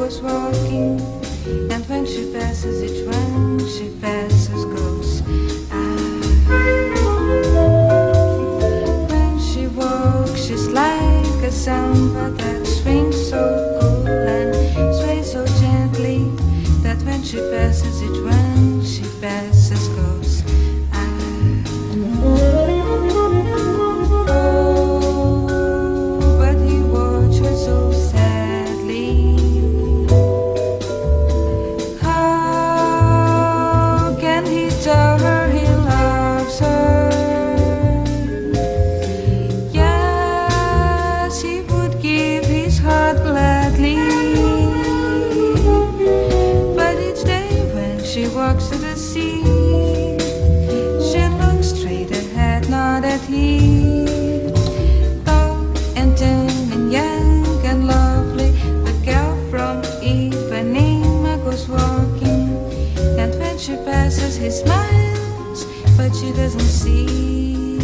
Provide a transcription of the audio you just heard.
goes walking, and when she passes, each one she passes goes. When she walks, she's like a samba that swings so cool and sways so gently that when she passes, each one she passes goes. She walks to the sea, she looks straight ahead, not at him. Tall and thin and young and lovely, the girl from Ipanema goes walking, and when she passes he smiles, but she doesn't see.